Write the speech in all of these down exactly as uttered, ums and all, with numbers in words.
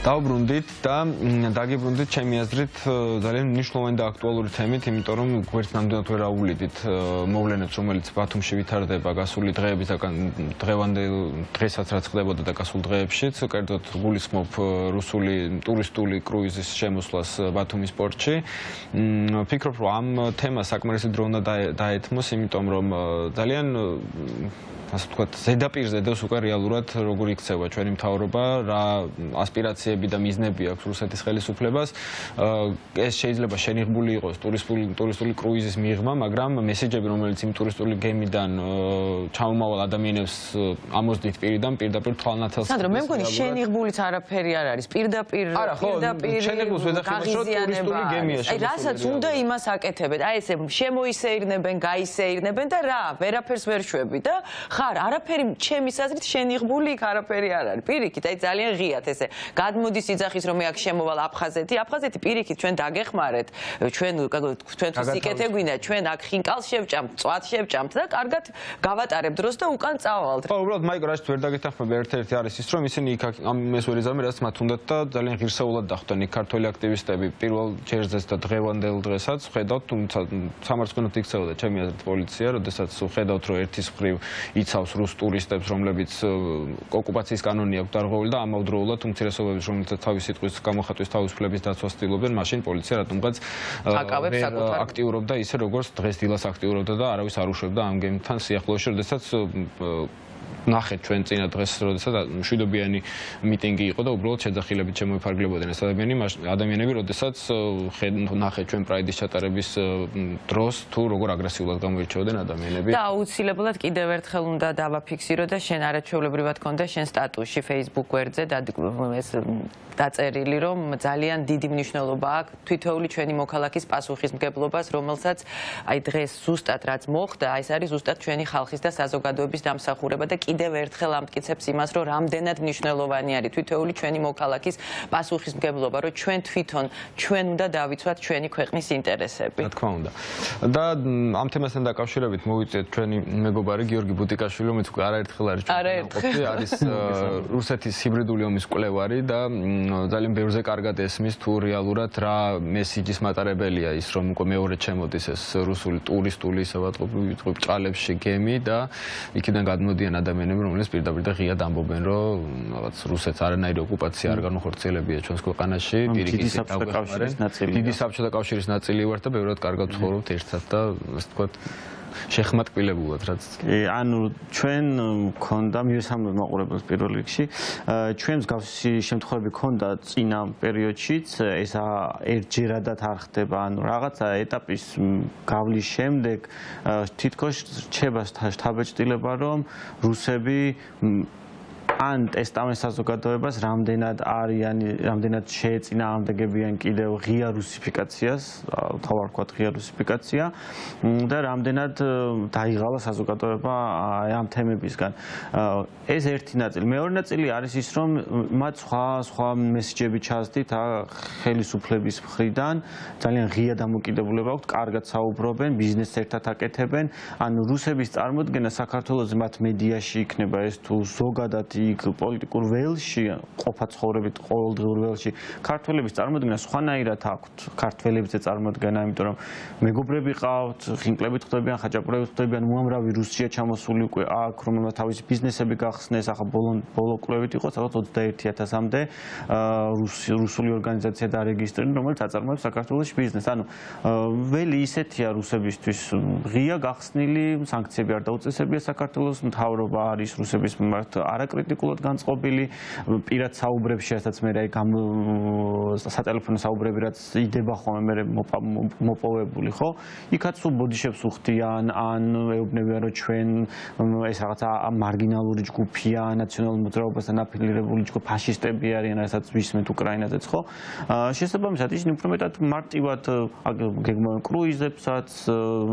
დავბრუნდით და დაგიბრუნდით ჩემი აზრით ძალიან მნიშვნელოვანი და აქტუალური თემით, იმიტომ რომ გვერდს ნამდვილად ვერ აუვლიდით მოვლენებს, რომელიც ბათუმში ვითარდება გასული დღეების და დღევანდელ დღესაც რაც ხდებოდა და გასულ დღეებშიც, კერძოდ გულისხმობ რუსული ტურისტული კრუიზის შემოსვლას ბათუმის პორტში. Ვფიქრობ, რომ ამ თემას საკმარისი დრო უნდა დაეთმოს, იმიტომ რომ ძალიან ასე ვთქვათ, ზედაპირზე დევს უკვე რეალურად როგორ იქცევა ჩვენი მთავრობა, რა ასპირაციები და მიზნები აქვს რუსეთის ხელისუფლებას. ეს შეიძლება შენიღბული იყოს ტურისტული ტურისტული კრუიზის მიღმა, მაგრამ მესეჯები, რომელიც იმ ტურისტული გემიდან ჩამომავალ ადამიანებს ამოსდით პირიდან, პირდაპირ თვალნათელს. სანდრო, მე მგონი შენიღბულიც არაფერი არ არის, პირდაპირ პირდაპირ შენიღბულს ვეძახებათ, რომ ტურისტული გემია შემოსული. აი, რასაც უნდა იმას აკეთებენ. აი, ესე შემოისეირნებენ, გაისეირნებენ და რა, ვერაფერს ვერ შვები და ხარ, არაფერი ჩემის აზრით შენიღბული იქ არაფერი არ არის. პირიქით, აი ძალიან ღიათ ესე. გადმოდის იძახის რომ მე აქ შემოვალ აფხაზეთი, აფხაზეთი პირიქით ჩვენ დაგეხმარეთ, ჩვენ ჩვენთვის სიკეთე გვინდა, ჩვენ აქ ხინკალს შევჭამთ, წვათ შევჭამთ და კარგად გავატარებთ დროს და უკან წავალთ. ხო, უბრალოდ მაიკო რასაც ვერ დაგეთანხმები, ერთ-ერთი არის ის, რომ ისინი იქ ამის ვერ იზამენ, რაც მათ უნდათ და ძალიან ღირსეულად დახვდნენ იქ ქართველი აქტივისტები პირველ ჯერზეც და დღევანდელ დღესაც. ხედავთ, თუმცა სამარცხვინოდ იქცეოდა ჩემი აზრით პოლიცია, როდესაც ხედავთ, რომ ერთის მხრივ იცავს რუს ტურისტებს, რომლებიც ოკუპაციის კანონი აქვს დარღვეული და ამავდროულად უმცირესობების, რომელთაც თავის სიტყვის გამოხატვის თავისუფლების დაცვას ცდილობენ, მაშინ პოლიცია რატომღაც აქტიურობდა ისე, როგორც დღეს დილას აქტიურობდა და არავის არ უშვებდა ამ გემთან სიახლოვეში, როდესაც ნახეთ ჩვენ წინა დღეს, როდესაც მშვიდობიანი მიტინგი იყო და უბრალოდ შეძახილებით შემოიფარგლებოდნენ ეს ადამიანები, როდესაც ნახეთ ჩვენ პრაიდის ჩატარების დროს თუ როგორ აგრესიულად გამოირჩეოდნენ ადამიანები. და აუცილებლად კიდევ ერთხელ უნდა დავაფიქსირო და შენ არაჩვეულებრივად ქონდა შენ სტატუსში Facebook გვერდზე ეს დაწერილი, რომ ძალიან დიდი მნიშვნელობა აქვს თითოეული ჩვენი მოქალაქის პასუხისმგებლობას, რომელსაც აი დღეს ზუსტად რაც მოხდა, ეს არის ზუსტად ჩვენი ხალხის და საზოგადოების დამსახურება და კიდევ ერთხელ ამტკიცებს იმას, რომ რამდენად მნიშვნელოვანი არის თითოეული ჩვენი მოქალაქის პასუხისმგებლობა, რომ ჩვენ თვითონ ჩვენ უნდა დავიცვათ ჩვენი ქვეყნის ინტერესები. რა თქმა უნდა. და ამ თემასთან დაკავშირებით მოვიწიეთ ჩვენი მეგობარი გიორგი ბუტიკაშვილი, რომელიც უკვე არაერთხელ არის ჩვენთან, არის რუსეთის ჰიბრიდული ომის მკვლევარი და ძალიან ბევრზე კარგად ესმის თუ რეალურად რა მესიჯის მატარებელია ის, რომ უკვე მეორედ შემოდის ეს რუსული ტურისტული ისე ვატყობ ჭალებში გემი და იქიდან გადმოდიან ადამიანები, რომლებიც პირდაპირ და ღიად ამბობენ, რომ რაღაც რუსეთს არანაირი ოკუპაცია არ განუხორციელებია ჩვენს ქვეყანაში, პირიქით დაგვეხმარენ. დიდი საბჭოთა კავშირის ნაწილი ვართ და ბევრად კარგად ვცხოვრობთ ერთად და ასე ვთქვათ შეხმატკილებულად რაც ანუ ჩვენ მქონდა მივესალმებ მაყურებელს პირველ რიგში ჩვენ მსგავსი შემთხვევები მქონდა წინა პერიოდშიც ეს ერთჯერადად არ ხდება ანუ რაღაცა ეტაპის გავლის შემდეგ თითქოს რჩება შთაბეჭდილება რომ რუსები ან ტესტამენტ საზოგადოებას რამდენად არიან, რამდენად შეეწინააღმდეგებიან კიდევ ღია რუსიფიკაციას, თავარ ვქვათ ღია რუსიფიკაცია და რამდენად დაიღალა საზოგადოება ამ თემებისგან. ეს ერთი ნაწილი. მეორე ნაწილი არის ის, რომ მათ სხვა სხვა მესეჯები ჩასდით ხელისუფლების მხრიდან, ძალიან ღია დამოკიდებულება აქვთ, კარგად საუბრობენ, ბიზნესს ერთად აკეთებენ, ანუ რუსების წარმოდგენა საქართველოს მათ მედიაში იქნება ეს თუ ზოგადად იქ პოლიტიკურ ველში, ყოფა ცხოვრებით ყოველდღიურ ველში, ქართველების წარმოდგენა სხვანაირად აქვთ. ქართველებზე წარმოდგენა, იმიტომ რომ მეგობრები ყავთ, ხინკლებით ხდებიან, ხაჭაპურებით ხდებიან, უამრავი რუსია ჩამოსული უკვე აქ, რომელმაც თავისი ბიზნესები გახსნეს, ახლა ბოლო კვლევით იყო ალბათ ოცდაერთი ათასამდე რუსული ორგანიზაცია დარეგისტრირდა, რომელიც აწარმოებს საქართველოში ბიზნესს. ანუ ველი ისეთია რუსებისთვის ღია გახსნილი, სანქციები არ დაუწესებია საქართველოს, მთავრობა არის რუსების მიმართ არაკრიტიკულად განწყობილი, პირად საუბრებში, რასაც მე აი სატელეფონო საუბრები რაც იდება ხოლმე მე მოპოვებული, ხო? იქაც სულ ბოდიშებს უხდიან, ან ეუბნებიან, რომ ჩვენ ეს რაღაცა მარგინალური ჯგუფია, ნაციონალურ მოძრაობასთან აფილირებული ჯგუფ, ფაშისტები არიან, რასაც ვისმენთ უკრაინაზეც, ხო? შესაბამისად, ისინი უფრო მეტად მარტივად გეგმავენ კრუიზებსაც,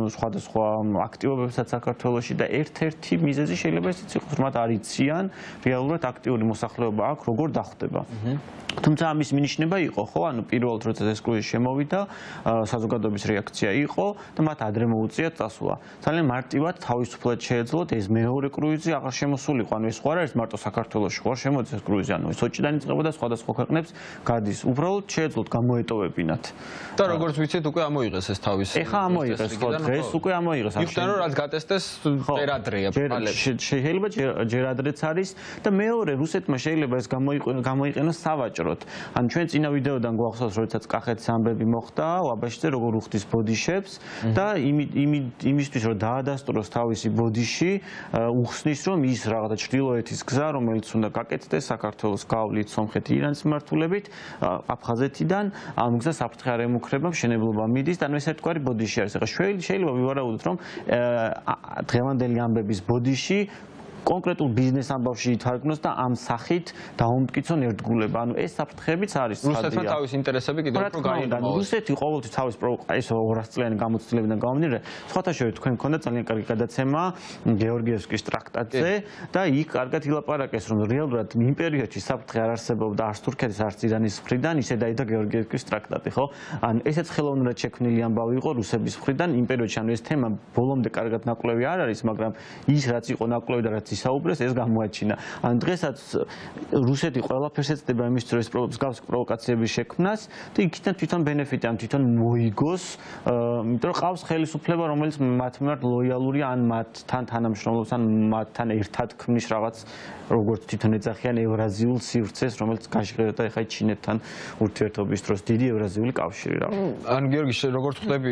სხვადასხვა აქტივობებსაც საქართველოში და ერთ-ერთი მიზეზი შეიძლება ისიც იყოს, რომ მათ არ იციან რეალურად აქტიური მოსახლეობა აქვს, როგორ დახვდება. თუმცა ამის მინიშნება იყო, ხო, ანუ პირველად როცა ეს კრუიზი შემოვიდა, საზოგადოების რეაქცია იყო და მათ ადრე მოუწიათ წასვლა. ძალიან მარტივად თავისუფლად შეეძლოთ ეს მეორე კრუიზი აღარ შემოსულიყო, ანუ ეს ხო არ არის მარტო საქართველოში, ხო შემოდის ეს კრუიზი, ანუ სოჭიდან იწყება და სხვადასხვა ქვეყნებს გადის. უბრალოდ შეეძლოთ გამოეტოვებინათ. და როგორც ვიცით, უკვე ამოიღეს ეს თავის. ეხა ამოიღეს, ხო, დღეს უკვე ამოიღეს. იქიდან რომ რაც გატესტეს, ჯერ ადრეა პალები. შეიძლება ჯერ ადრეც არის და მეორე რუსეთმა შეიძლება ეს გამოიყენოს სავაჭროდ. ან ჩვენ წინა ვიდეოდან გვახსოვს, როდესაც კახეთის ამბები მოხდა, აბაშიძე როგორ უხდის ბოდიშებს და იმისთვის რომ დაადასტუროს თავისი ბოდიში, უხსნის რომ ის რაღაცა ჩრდილოეთის გზა, რომელიც უნდა გაკეთდეს საქართველოს გავლით სომხეთი ირანის მიმართულებით, აფხაზეთიდან ამ გზას საფრთხე არ ემუქრება, მშენებლობა მიდის და ეს ერთგვარი ბოდიში არის. ახლა შეიძლება ვივარაუდოთ, რომ დღევანდელი ამბების ბოდიში კონკრეტულ ბიზნეს ამბავში ითარგმნოს და ამ სახით დაუმტკიცონ ერთგულება. ანუ ეს საფრთხეებიც არის. რუსეთმა თავის ინტერესები კიდევ უფრო გაიგონოს. რუსეთი ყოველთვის თავის ეს ორასწლიანი გამოცდილებიდან გამომდინარე, სხვათა შორის თქვენ გქონდა ძალიან კარგი გადაცემა გეორგიევსკის ტრაქტატზე და იქ კარგად ილაპარაკეს, რომ რეალურად იმ პერიოდში საფრთხე არ არსებობდა არც თურქეთის, არც ირანის მხრიდან, ისე დაიდო გეორგიევსკის ტრაქტატი, ხო? ან ესეც ხელოვნურად შექმნილი ამბავი იყო რუსების მხრიდან იმ პერიოდში, ანუ ეს თემა ბოლომდე კარგად ნაკვლევი არ არის, მაგრამ ის რაც იყო ნაკვლევი და რაც ისაუბრეს, ეს გამოაჩინა. ან დღესაც რუსეთი ყველაფერს ეცდება იმის დროს მსგავს პროვოკაციების შექმნას და იქიდან თვითონ ბენეფიტი, ან თვითონ მოიგოს, იმიტომ რომ ყავს ხელისუფლება, რომელიც მათ მიმართ ლოიალურია, ან მათთან თანამშრომლობს, ან მათთან ერთად ქმნის რაღაც, როგორც თვითონ ეძახიან ევრაზიულ სივრცეს, რომელიც გაშღერდა ეხლა ჩინეთთან ურთიერთობის დროს დიდი ევრაზიული კავშირი რა. ან გიორგი, როგორც ხვდები,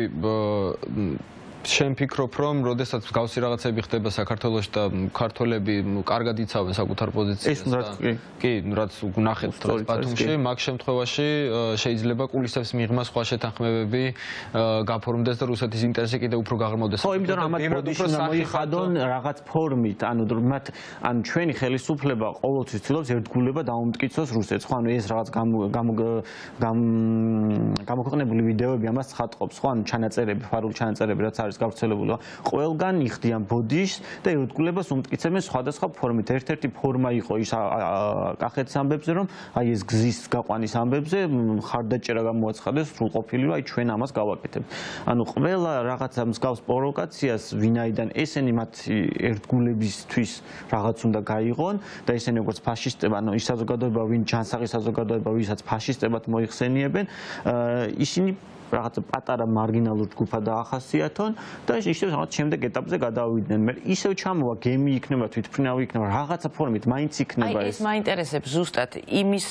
შენ ფიქრობ, რომ როდესაც მსგავსი რაღაცები ხდება საქართველოში და ქართველები კარგად იცავენ საკუთარ პოზიციას და კი, რაც ნახეთ დღეს ბათუმში, მაგ შემთხვევაში შეიძლება კულისებს მიღმა სხვა შეთანხმებები გაფორმდეს და რუსეთის ინტერესი კიდევ უფრო გაღრმავდეს. ხო, იმიტომ რომ ამათ ბოდიში მოიხადონ რაღაც ფორმით, ანუ მათ ან ჩვენი ხელისუფლება ყოველთვის ცდილობს ერთგულება დაუმტკიცოს რუსეთს. ხო, ანუ ეს რაღაც გამოქვეყნებული ვიდეოები ამას ცხადყოფს, ხო, ანუ ჩანაწერები, ფარული ჩანაწერები, რაც არის გავრცელებული. ყველგან იხდიან ბოდიშს და ერთგულებას უმტკიცებენ სხვადასხვა ფორმით. ერთ-ერთი ფორმა იყო ის კახეთის ამბებზე, რომ აი ეს გზის გაყვანის ამბებზე ხარდაჭერა გამოაცხადეს სრულყოფილი, რომ აი ჩვენ ამას გავაკეთებთ. ანუ ყველა რაღაცა მსგავს პროვოკაციას, ვინაიდან ესენი მათ ერთგულებისთვის რაღაც უნდა გაიღონ და ესენი როგორც ფაშისტები, ანუ ის საზოგადოება, ვინ ჯანსაღი საზოგადოება, ვისაც ფაშისტებად მოიხსენიებენ, ისინი რაღაცა პატარა მარგინალურ ჯგუფად დაახასიათონ და ისევ რაღაც შემდეგ ეტაპზე გადავიდნენ. მე ისევ ჩამოვა გემი იქნება, თვითმფრინავი იქნება, რაღაცა ფორმით მაინც იქნება ეს. აი ეს მაინტერესებს ზუსტად იმის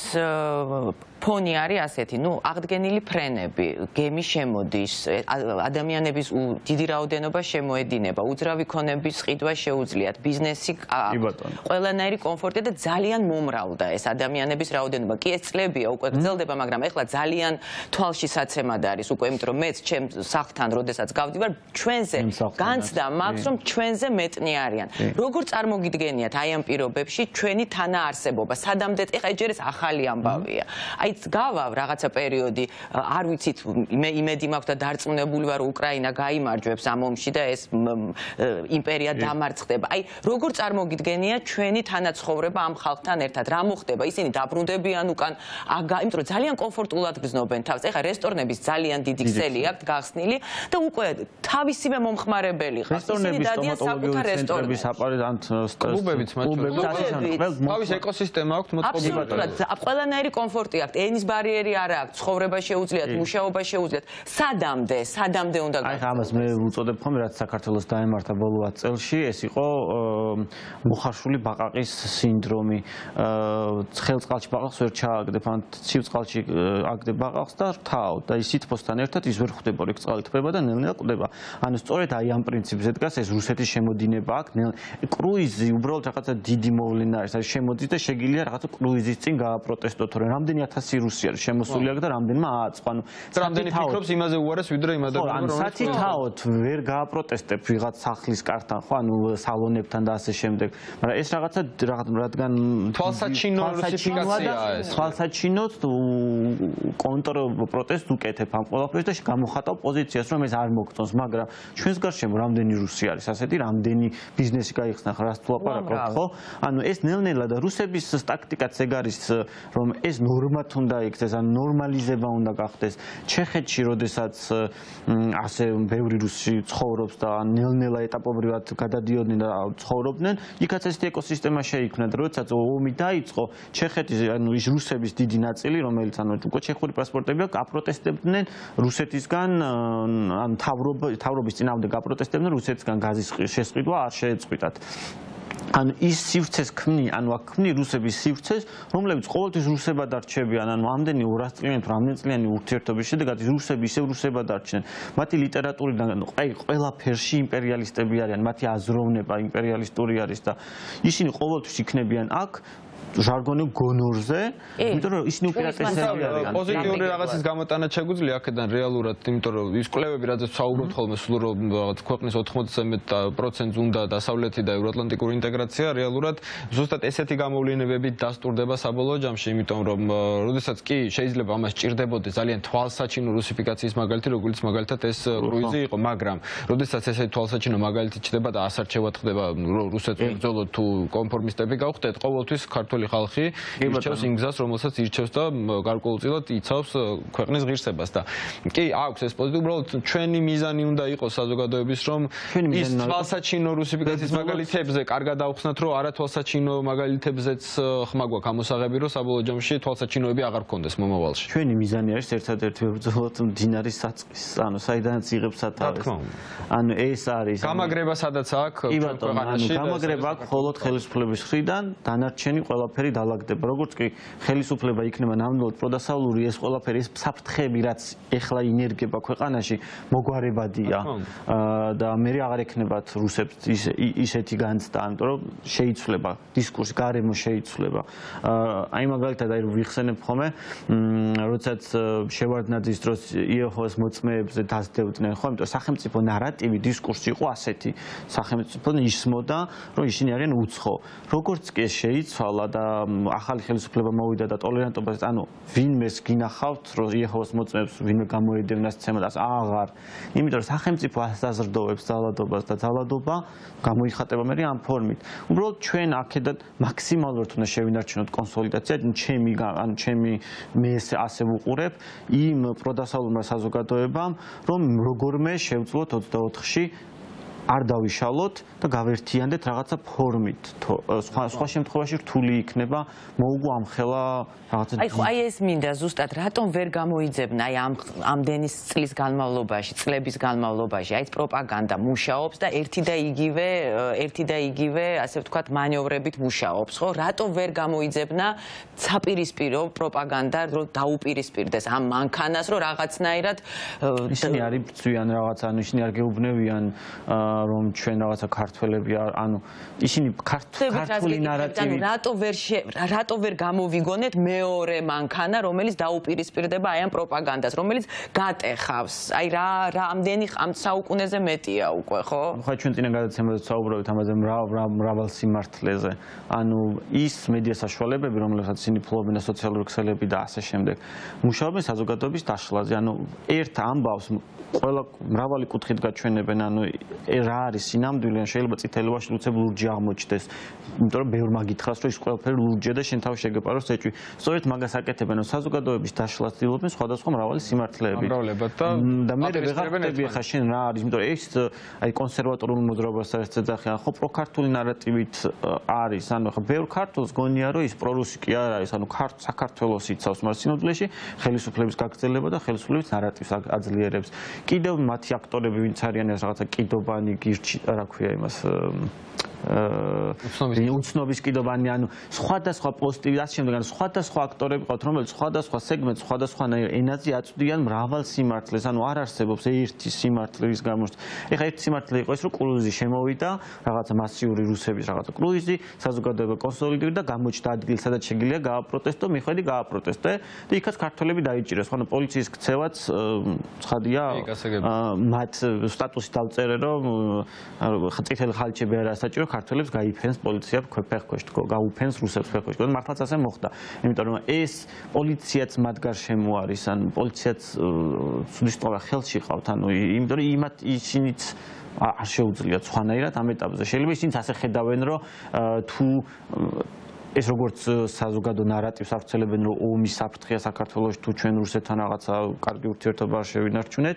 ფონი არის ასეთი, ნუ აღდგენილი ფრენები, გემი შემოდის, ადამიანების დიდი რაოდენობა შემოედინება, უძრავი ქონების ყიდვა შეუძლიათ, ბიზნესი ყველანაირი კომფორტი და ძალიან მომრავლდა ეს ადამიანების რაოდენობა. კი ეს წლებია უკვე გრძელდება, მაგრამ ეხლა ძალიან თვალში საცემად არის უკვე, იმიტომ რომ მეც ჩემ სახლთან როდესაც გავდივარ, ჩვენზე განცდა მაქვს, რომ ჩვენზე მეტნი არიან. როგორ წარმოგიდგენიათ აი ამ პირობებში ჩვენი თანაარსებობა? სადამდე ეხლა ჯერ ეს ახალი ამბავია. აი გავა რაღაცა პერიოდი, არ ვიცით, მე იმედი მაქვს და დარწმუნებული ვარ, უკრაინა გაიმარჯვებს ამ ომში და ეს იმპერია დამარცხდება. აი როგორ წარმოგიდგენიათ ჩვენი თანაცხოვრება ამ ხალხთან ერთად? რა მოხდება? ისინი დაბრუნდებიან უკან, იმიტომ რომ ძალიან კომფორტულად გრძნობენ თავს. ეხლა რესტორნების ძალიან დიდი ქსელი აქვს გახსნილი და უკვე თავისივე მომხმარებელი ხარ. ისინი დადიან საკუთარ რესტორნებში. კლუბებიც მათ შორის. თავის ეკოსისტემა აქვს მოწყობილი. აბსოლუტურად, ყველანაირი კომფორტი აქვს. ენის ბარიერი არ აქვს, ცხოვრება შეუძლიათ, მუშაობა შეუძლიათ. სადამდე, სადამდე უნდა გაიგოს. აი ამას მე უწოდებ ხომ, რაც საქართველოს დაემართა ბოლო ათ წელში, ეს იყო მოხარშული ბაყაყის სინდრომი. ცხელ წყალში ბაყაყს ვერ ჩააგდებ, ან ცივ წყალში აგდებ ბაყაყს და რთავ და ის სითბოსთან ერთად ის ვერ ხვდება, იქ წყალი თბება და ნელ-ნელა კვდება. ანუ სწორედ აი ამ პრინციპზე დგას ეს რუსეთის შემოდინება აქ. კრუიზი უბრალოდ რაღაცა დიდი მოვლენა არის. აი შემოდის და შეგიძლია რაღაცა კრუიზის წინ გააპროტესტოთ, თორე რამდენი ათასი რუსი არის შემოსული აქ და რამდენმა ააწყო. ანუ რამდენი ფიქრობს იმაზე უარეს ვიდრე იმ ადამიანებთან, რომ სათითაოდ ვერ გააპროტესტებ ვიღაც სახლის კართან, ხო, ანუ სალონებთან და ასე შემდეგ. მაგრამ ეს რაღაცა რადგან თვალსაჩინო რუსიფიკაციაა ეს. თვალსაჩინოდ კონტრპროტესტს უკეთებ ამ ყველაფერს და გამოხატავ პოზიციას, რომ ეს არ მოგწონს, მაგრამ ჩვენს გარშემო რამდენი რუსი არის ასეთი, რამდენი ბიზნესი გაიხსნა ხარ, რას თუ ლაპარაკობთ, ხო? ანუ ეს ნელ-ნელა და რუსების ტაქტიკაც ეგ არის, რომ ეს ნორმად უნდა იქცეს, ან ნორმალიზება უნდა გახდეს. ჩეხეთში, როდესაც ასე ბევრი რუსი ცხოვრობს და ნელ-ნელა ეტაპობრივად გადადიოდნენ და ცხოვრობდნენ, იქაც ესეთი ეკოსისტემა შეიქმნა და როდესაც ომი დაიწყო, ჩეხეთის ანუ ის რუსების დიდი ნაწილი, რომელიც ანუ უკვე ჩეხური პასპორტები აქვს, აპროტესტებდნენ რუსეთისგან, ან თავრობის წინააღმდეგ აპროტესტებდნენ რუსეთისგან გაზის შესყიდვა არ შეეწყვიტათ. ანუ ის სივრცეს ქმნი, ანუ აქ ქმნი რუსების სივრცეს, რომლებიც ყოველთვის რუსებად არჩევიან, ანუ ამდენი ორას წლიანი თუ რამდენი წლიანი ურთიერთობის შედეგად რუსები ისევ რუსებად არჩნენ. მათი ლიტერატურიდან აი ყველაფერში იმპერიალისტები არიან, მათი აზროვნება იმპერიალისტური არის და ისინი ყოველთვის იქნებიან აქ ჟარგონი გონორზე, იმიტომ რომ ისინი უპირატესები არიან. პოზიტიური რაღაცის გამოტანა შეგვიძლია აქედან რეალურად, იმიტომ რომ ის კვლევები, რადგან საუბრობთ ხოლმე სულ რომ რაღაც ქვეყნის ოთხმოცდაათზე მეტ პროცენტს უნდა დასავლეთი და ევროატლანტიკური ინტეგრაცია, რეალურად ზუსტად ესეთი გამოვლენებები დასტურდება საბოლოო ჯამში, იმიტომ რომ როდესაც კი შეიძლება ამას ჭირდებოდეს ძალიან თვალსაჩინო რუსიფიკაციის მაგალითი, როგორც მაგალითად ეს კრუიზი იყო, მაგრამ როდესაც ესეთი თვალსაჩინო მაგალითი ჩდება და ასარჩევად ხდება რუსეთს ბრძოლოთ თუ კონფორმისტები გავხდეთ, ყოველთვის ქართული ხალხი ირჩევს იმ გზას, რომელსაც ირჩევს და გარკვეულწილად იცავს ქვეყნის ღირსებას და კი აქვს ეს პოზიტივი, უბრალოდ ჩვენი მიზანი უნდა იყოს საზოგადოების, რომ ის თვალსაჩინო რუსიფიკაციის მაგალითებზე კარგად დავხსნათ, რომ არა თვალსაჩინო მაგალითებზეც ხმა გვაქვს ამოსაღები, რომ საბოლოო ჯამში თვალსაჩინოები აღარ გქონდეს მომავალში. ჩვენი მიზანი არის ერთადერთი ვებრძოლოთ მდინარის საწყის, ანუ საიდანაც იღებს სათავეს. ანუ ეს არის გამაგრება სადაც აქვს ქვეყანაში. გამაგრება აქვს მხოლოდ ხელისუფლების მხრიდან, დანარჩენი ყველაფერი დალაგდება. როგორც კი ხელისუფლება იქნება ნამდვილად პროდასავლური, ეს ყველაფერი ეს საფრთხეები, რაც ეხლა ინერგება ქვეყანაში, მოგვარებადია და მე აღარ ექნებათ რუსებს ისეთი განცდა, ამიტომ რომ შეიცვლება დისკურსი, გარემო შეიცვლება. აი მაგალითად აი ვიხსენებ ხოლმე, როდესაც შევარდნაძის დროს იეჰოვას მოწმეებზე დასდევდნენ, ხო, ამიტომ სახელმწიფო ნარატივი, დისკურსი იყო ასეთი. სახელმწიფო ისმოდა, რომ ისინი არიან უცხო. როგორც კი ეს შეიცვალა და ახალი ხელისუფლება მოვიდა და ტოლერანტობას, ანუ ვინმეს გინახავთ, რომ იეჰოვას მოწმეებს ვინმე გამოედევნა სცემას, აღარ. იმიტომ რომ სახელმწიფო ასაზრდოვებს ძალადობას და ძალადობა გამოიხატება მე ამ ფორმით. უბრალოდ ჩვენ აქედან მაქსიმალურად უნდა შევინარჩუნოთ კონსოლიდაცია, ჩემი ანუ ჩემი მე ასე ვუყურებ იმ პროდასავლურმა საზოგადოებამ, რომ როგორმე შევძლოთ ოცდაოთხში არ დავიშალოთ და გავერთიანდეთ რაღაცა ფორმით. სხვა სხვა შემთხვევაში რთული იქნება მოუგო ამხელა რაღაცა. აი ხო, აი ეს მინდა ზუსტად რატომ ვერ გამოიძებნა აი ამ ამდენის წლის განმავლობაში, წლების განმავლობაში, აი ეს პროპაგანდა მუშაობს და ერთი და იგივე, ერთი და იგივე, ასე ვთქვათ, მანევრებით მუშაობს, ხო? რატომ ვერ გამოიძებნა საპირისპირო პროპაგანდა, რომ დაუპირისპირდეს ამ მანქანას, რომ რაღაცნაირად ისინი არ იბრძვიან რაღაცა, ანუ ისინი არ გეუბნებიან რომ ჩვენ რაღაცა ქართველები ანუ ისინი ქართული ნარატივი რატო ვერ რატო ვერ გამოვიგონეთ მეორე მანქანა, რომელიც დაუპირისპირდება აი ამ პროპაგანდას, რომელიც გატეხავს. აი რა რამდენი ამ საუკუნეზე მეტია უკვე, ხო? ხო, ჩვენ წინა გადაცემაზე საუბრობთ ამაზე მრავალ სიმართლეზე. ანუ ის მედია საშუალებები, რომლებსაც ისინი ფლობენ და სოციალური ქსელები და ასე შემდეგ, მუშაობენ საზოგადოების დაშლაზე. ანუ ერთ ამბავს ყველა მრავალი კუთხით გაჩვენებენ, ანუ რა არის სინამდვილე, შეიძლება წითელი ვაში უცებ ლურჯი აღმოჩნდეს. იმიტომ რომ ბევრ მაგითხავს, რომ ის ყველაფერი ლურჯია და შენ თავი შეგეპაროს ეჭვი. სწორედ მაგას აკეთებენ, რომ საზოგადოების დაშლას ცდილობენ სხვადასხვა მრავალი სიმართლეებით. და მე ვეღარ ხდები ხა შენ რა არის, იმიტომ რომ ეს აი კონსერვატორულ მოძრაობას არის ეძახიან, ხო პროქართული ნარატივით არის, ანუ ხა ბევრ ქართულს გონია, რომ ის პრორუსი კი არ არის, ანუ საქართველოს იცავს, მაგრამ სინამდვილეში ხელისუფლების გაგრძელება და ხელისუფლების ნარატივს აძლიერებს. კიდევ მათი აქტორები ვინც არიან ეს რაღაცა კიდობანი გირჩი რა ქვია იმას უცნობის კიდობანი ანუ სხვადასხვა პოსტი და შემდეგ ანუ სხვადასხვა აქტორები ყავთ რომელიც სხვადასხვა სეგმენტს სხვადასხვანაირ ენაზე აწვდიან მრავალ სიმართლეს ანუ არ არსებობს ერთი სიმართლე რის გამოც ეხლა ერთი სიმართლე იყო ეს რომ კრუიზი შემოვიდა რაღაცა მასიური რუსების რაღაცა კრუიზი საზოგადოება კონსოლიდირდა და გამოჩნდა ადგილი სადაც შეგიძლია გააპროტესტო მიხვედი გააპროტესტე და იქაც ქართველები დაიჭირეს ხო პოლიციის ქცევაც ცხადია მათ სტატუსი დავწერე რომ წითელი ხალჩები არ ასაჭირო ქართველებს გაიფენს პოლიცია ფეხქვეშ თქო გაუფენს რუსებს ფეხქვეშ თქო მართლაც ასე მოხდა იმიტომ რომ ეს პოლიციაც მათ გარშემო არის ან პოლიციაც ცუდისწოლა ხელში ყავთ ანუ იმიტომ რომ იმათ ისინიც არ შეუძლიათ სხვანაირად ამ ეტაპზე შეიძლება ისინიც ასე ხედავენ რომ თუ ეს როგორც საზოგადო ნარატივს აღწელებენ რომ ომის საფრთხეა საქართველოში თუ ჩვენ რუსეთთან რაღაცა კარგი ურთიერთობა არ შევინარჩუნეთ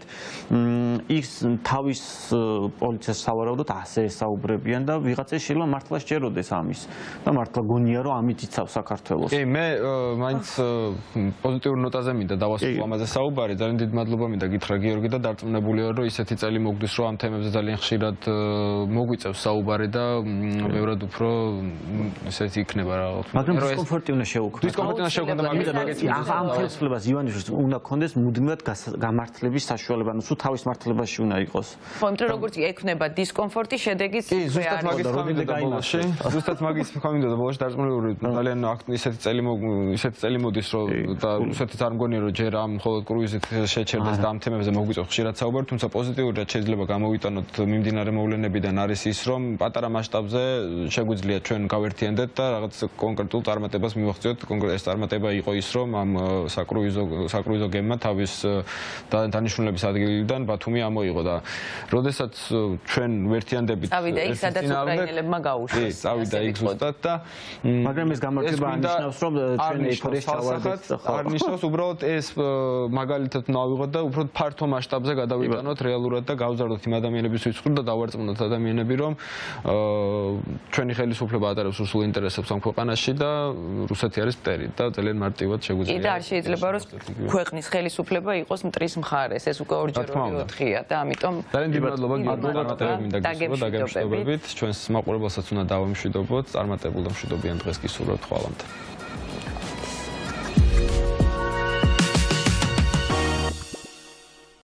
ის თავის პოლიციას სავარაუდოდ ასე ესაუბრებიან და ვიღაცას შეიძლება მართლა სჯეროდეს ამის და მართლა გონია რომ ამით იცავს საქართველოს კი მე მაინც პოზიტიურ ნოტაზე მინდა დავასრულო ამაზე საუბარი ძალიან დიდი მადლობა მინდა გითხრა გიორგი და დარწმუნებული ვარ რომ ისეთი წელი მოგდის რომ ამ თემებზე ძალიან ხშირად მოგვიწევს საუბარი და ბევრად უფრო ესეთი იქნება მაგრამ დისკომფორტი უნდა შეუქმნას. დისკომფორტი უნდა შეუქმნას, მაგრამ მაგის ამ ხელისუფლებას ივანიშვილს უნდა ქონდეს მუდმივად გამართლების საშუალება, ანუ სულ თავის მართლებაში უნდა იყოს. ხო, იმიტომ როგორც ექნება დისკომფორტი, შედეგიც კი, ზუსტად მაგის ხმამიდა ბოლოში. ზუსტად მაგის ხმამიდა ბოლოში დარწმუნებული ძალიან ისეთი წელი ისეთი წელი მოდის, რომ და რუსეთიც არ მგონია, რომ ჯერ ამ მხოლოდ კრუიზით შეჩერდეს და ამ თემებზე მოგვიწევს ხშირად საუბარი, თუმცა პოზიტიურად შეიძლება გამოვიტანოთ მიმდინარე მოვლენებიდან არის ის, რომ პატარა მასშტაბზე შეგვიძლია ჩვენ გავერთიანდეთ და რაღაც კონკრეტულ წარმატებას მივახციოთ. კონკრეტ ეს წარმატება იყო ის, რომ ამ საკრუიზო საკრუიზო გემმა თავის დანიშნულების ადგილიდან ბათუმი ამოიღო და როდესაც ჩვენ ვერთიანდებით წავიდა იქ, სადაც უკრაინელებმა გაუშვეს. კი, წავიდა იქ ზუსტად და მაგრამ ეს გამარჯვება ანიშნავს, რომ ჩვენ ეფორეს ჩავარდეთ. არ ნიშნავს, უბრალოდ ეს მაგალითად უნდა ავიღოთ და უფრო ფართო მასშტაბზე გადავიტანოთ რეალურად და გავზარდოთ იმ ადამიანების რიცხვი და დავარწმუნოთ ადამიანები, რომ ჩვენი ხელისუფლება ატარებს რუსულ ინტერესებს ამ ქვეყანაში და რუსეთი არის მტერი და ძალიან მარტივად შეგვიძლია. და არ შეიძლება რომ ქვეყნის ხელისუფლება იყოს მტრის მხარეს. ეს უკვე ორჯერ ოთხია და ამიტომ ძალიან დიდი მადლობა გიორგი და დაგემშვიდობებით. ჩვენს მაყურებელსაც უნდა დავამშვიდობოთ. წარმატებულ და მშვიდობიან დღეს გისურვებთ. ხვალამდე.